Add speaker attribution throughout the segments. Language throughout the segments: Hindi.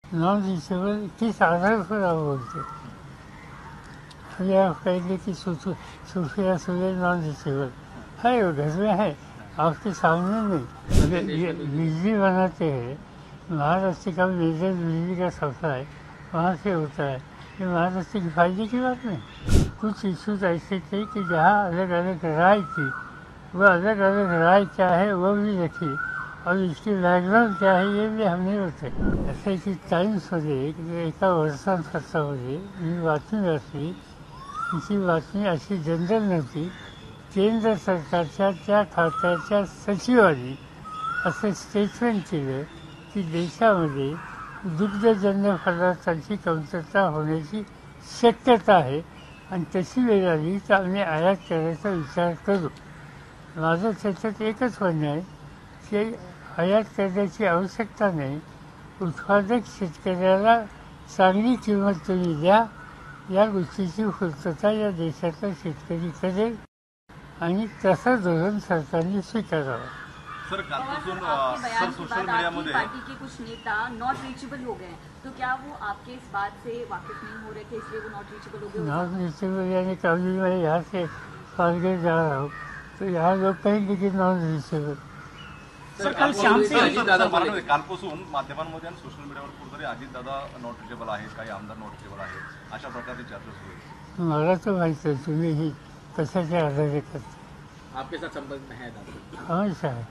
Speaker 1: नॉन रिचेबल किस आधार पर आप बोलते? अभी आप कहेंगे कि सूफिया सुले नॉन रिचेबल है, वो घर में है, आपके सामने नहीं। अगर ये बिजली बनाते हैं, महाराष्ट्र का मेजर बिजली का सप्लाई वहाँ से होता है, ये महाराष्ट्र के फायदे की बात नहीं। कुछ इश्यूज ऐसे थे कि जहाँ अलग अलग राय थी, वह अलग अलग राय क्या है वो भी रखी, और इसकी बैकग्राऊंड क्या है ये भी हमने बताई. जसे की टाइम्समध्ये एका वर्तमानपत्रामध्ये मी बातमी वाचली. तिची बातमी अशी जनरल नव्हती. केंद्र सरकारच्या त्या खात्याच्या सचिवांनी असं स्टेटमेंट केलं की देशामध्ये दुग्धजन्य पदार्थांची कमतरता होण्याची शक्यता आहे आणि तशी वेळ आली तर आम्ही आयात करायचा विचार करू. माझं त्याच्यात एकच म्हणणं आहे की आयात करण्याची आवश्यकता नाही. उत्पादक शेतकऱ्याला चांगली किंमत तुम्ही द्या, या गोष्टीची पूर्तता या देशातला शेतकरी करेल आणि तसं धोरण सरकारने स्वीकारावं.
Speaker 2: सर सोशल मीडिया में पार्टी के कुछ नेता नॉट रीचेबल हो गए, तो क्या वो आपके इस बात से वाकिफ नहीं हो रहे थे इसलिए वो नॉट रीचेबल हो गए?
Speaker 1: नॉट रीचेबल यानी कभी मैं यहाँ से फालगढ़ जा रहा हूँ तो यहाँ लोग कहेंगे की नॉन रीचेबल.
Speaker 3: सर काल श्याम सिंह
Speaker 2: कालपासून माध्यमांमध्ये आणि सोशल मीडियावर कुठेतरी अजितदादा नॉट रिचेबल आहेत, काही आमदार नॉट रिचेबल आहेत, अशा प्रकारची चर्चा सुरू आहे.
Speaker 1: मला तर माहिती आहे तुम्ही ही कशाच्या आधारे करता.
Speaker 3: आपके साथ संपर्क में है दादा?
Speaker 1: हमेशा आहे.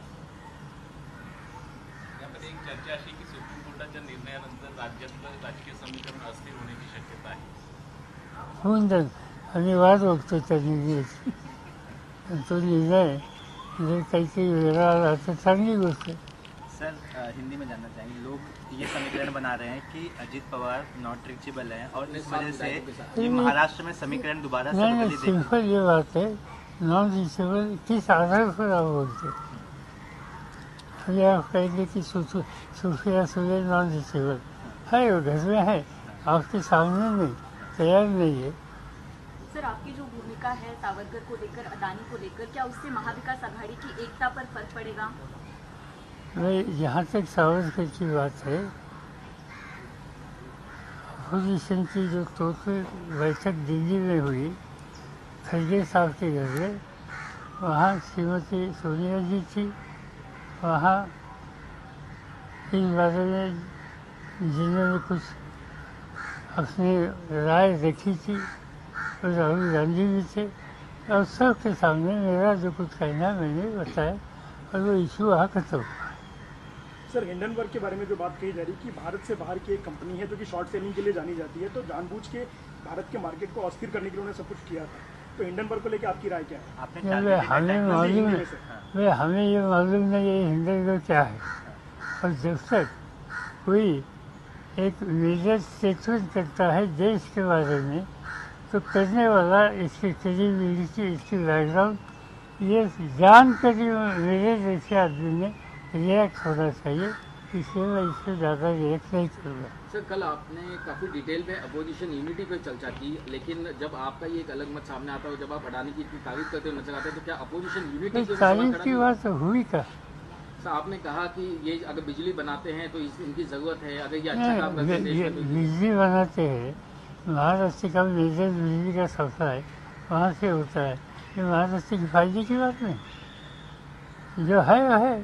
Speaker 4: यामध्ये एक चर्चा अशी की सुप्रीम कोर्टाच्या निर्णयानंतर राज्यातलं राजकीय समीकरण अस्थिर होण्याची शक्यता आहे.
Speaker 1: होऊन जाईल. आम्ही वाट बघतो त्या निर्णयाची. तो निर्णय जर काहीतरी वेगळा आला तर चांगली गोष्ट.
Speaker 5: सर हिंदी में जानना चाहेंगे, लोग ये समीकरण बना रहे हैं कि अजीत पवार नॉट रिचेबल हैं और इस वजह से ये महाराष्ट्र में समीकरण दोबारा से
Speaker 1: नहीं, सिंपल ये बात है. नॉन रिचेबल किस आधार पर आप बोलते? अभी आप कहेंगे कि सूफिया सुले नॉन रिचेबल है, वो घर में है, आपके सामने नहीं, तैयार नहीं है.
Speaker 2: सर आपकी जो भूमिका है सावरकर को लेकर, अडानी को लेकर, क्या उससे महाविकास आघाड़ी की एकता पर फर्क पड़ेगा?
Speaker 1: नहीं, जहाँ तक सावरकर की बात है, अपोजिशन की जो टोटल बैठक दिल्ली में हुई खड़गे साहब के घर में, वहाँ श्रीमती सोनिया जी थी. वहाँ इस बारे में जिन्होंने कुछ अपनी राय रखी थी और राहुल गांधी भी थे, और सबके सामने मेरा जो कुछ कहना मैंने बताया और वो इशू वहाँ खत्म हुआ.
Speaker 6: सर हिंडनबर्ग के बारे में जो बात कही जा रही है कि भारत से बाहर की एक कंपनी है जो कि शॉर्ट सेलिंग के लिए जानी जाती है, तो जानबूझ के भारत के मार्केट को अस्थिर करने के लिए उन्होंने सब कुछ किया था. तो हिंडनबर्ग को लेकर आपकी राय क्या है? हमें
Speaker 1: ये मालूम नहीं ये हिंडनबर्ग क्या है. और जब तक कोई एक मेजर स्टेटमेंट करता है देश के बारे में, तो करने वाला इसकी क्रेडिबिलिटी, इसकी बैकग्राउंड ये जान कर मेरे जैसे आदमी ने रिएक्ट होना चाहिए. इसलिए मैं इससे ज़्यादा रिएक्ट नहीं करूँगा.
Speaker 3: सर कल आपने काफ़ी डिटेल में अपोजिशन यूनिटी पर चर्चा की, लेकिन जब आपका ये एक अलग मत सामने आता है, जब आप अडानी की इतनी तारीफ करते हुए नजर आते हैं, तो क्या अपोजिशन यूनिटी
Speaker 1: तारीफ की बात हुई का?
Speaker 3: सर आपने कहा कि ये अगर बिजली बनाते हैं तो इनकी ज़रूरत है, अगर ये अच्छा काम करते हैं,
Speaker 1: बिजली बनाते हैं, महाराष्ट्र का मेजर बिजली का सप्लाई वहाँ से होता है, ये महाराष्ट्र के फायदे की बात नहीं. जो है वह है.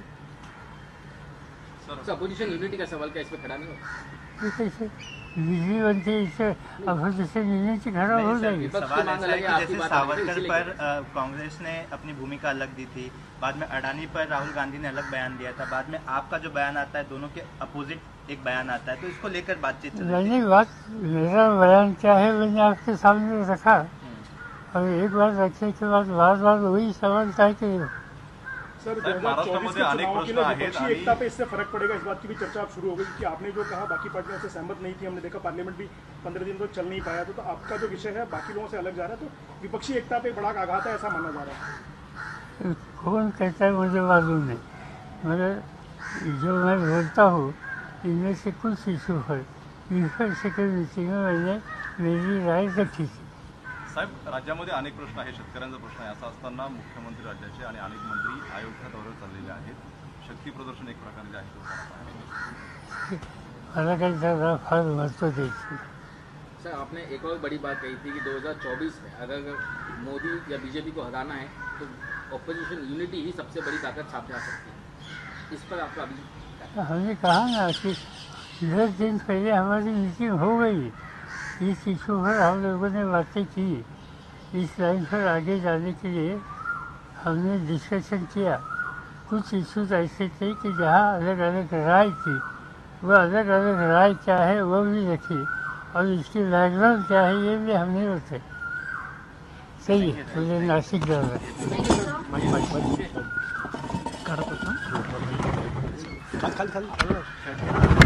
Speaker 3: सर अपोजिशन यूनिटी का सवाल क्या इस पर खड़ा नहीं हो?
Speaker 1: कैसे बिजली बनती है, इससे अपोजिशन यूनिटी खड़ा हो जाएगी.
Speaker 5: सवाल ऐसा है कि जैसे सावरकर पर कांग्रेस ने अपनी भूमिका अलग दी थी, बाद में अडानी पर राहुल गांधी ने अलग बयान दिया था, बाद में आपका जो बयान आता है दोनों के अपोजिट एक बयान आता है, तो इसको लेकर बातचीत चल रही है.
Speaker 1: बात मेरा बयान क्या है मैंने आपके सामने रखा, और एक बार रखने के बाद बार बार वही सवाल क्या कि
Speaker 6: सर 2024 के चुनाव के लिए विपक्षी एकता पे इससे फर्क पड़ेगा, इस बात की भी चर्चा अब शुरू हो गई कि आपने जो कहा बाकी पार्टियों से सहमत नहीं थी. हमने देखा पार्लियामेंट भी 15 दिन तो चल नहीं पाया, तो आपका जो विषय है बाकी लोगों से अलग जा रहा है, तो विपक्षी एकता पे बड़ा आघात है ऐसा माना जा रहा है.
Speaker 1: कौन कहता है मुझे मालूम नहीं, मगर जो मैं बोलता हूँ इनमें से कुछ इशू है. सेकंड मीटिंग में मैंने मेरी राय रखी थी.
Speaker 2: साहेब राज्यामध्ये अनेक प्रश्न आहे, शेतकऱ्यांचा प्रश्न आहे. असं असताना मुख्यमंत्री राज्याचे आणि अनेक मंत्री अयोध्या दौऱ्यावर चाललेले आहेत. शक्ती प्रदर्शन एक प्रकारे जे आहे
Speaker 1: मला काही त्याला फार महत्त्व द्यायचं.
Speaker 3: सर आपने एक और बड़ी बात कही थी कि 2024 में अगर मोदी या बीजेपी को हराना है तो ऑपोजिशन यूनिटी ही सबसे बड़ी ताकत सामने आ सकती है. इस पर आपका अभी
Speaker 1: हमने कहा ना कि 10 दिन पहले हमारी मीटिंग हो गई. इस इशू पर हम लोगों ने बातें की. इस लाइन पर आगे जाने के लिए हमने डिस्कशन किया. कुछ इश्यूज ऐसे थे कि जहाँ अलग अलग राय थी, वह अलग अलग राय क्या है वो भी रखी और इसकी बैकग्राउंड क्या है ये भी हमने बताई. सही है. मुझे नासिक जाना है.